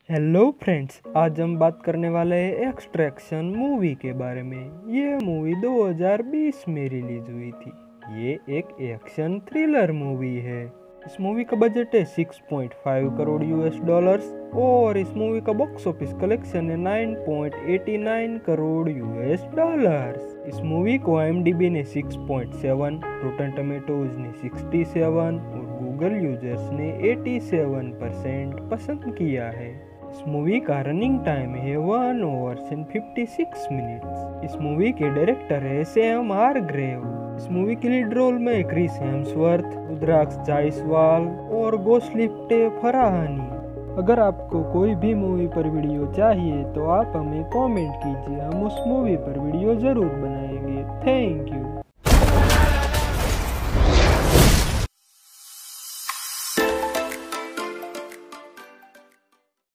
Hello friends, आज हम बात करने वाले हैं एक्सट्रैक्शन मूवी के बारे में। ये मूवी 2020 में रिलीज हुई थी। ये एक एक्शन थ्रिलर मूवी है। इस मूवी का बजट है 6.5 करोड़ यूएस डॉलर्स और इस मूवी का बॉक्स ऑफिस कलेक्शन है 9.89 करोड़ यूएस डॉलर्स। इस मूवी को IMDb ने 6.7, रोटन टमेटोज ने 67 और गूगल यूजर्स ने 87% पसंद किया है। इस मूवी का रनिंग टाइम है 1 hours and 56 मिनट्स। इस मूवी के डायरेक्टर है सैम हारग्रेव। इस मूवी के लीड रोल में क्रिस हेम्सवर्थ, रुद्राक्ष जायसवाल और गोस्लिफ्टे फराहानी। अगर आपको कोई भी मूवी पर वीडियो चाहिए तो आप हमें कमेंट कीजिए, हम उस मूवी पर वीडियो जरूर बनाएंगे। Thank you.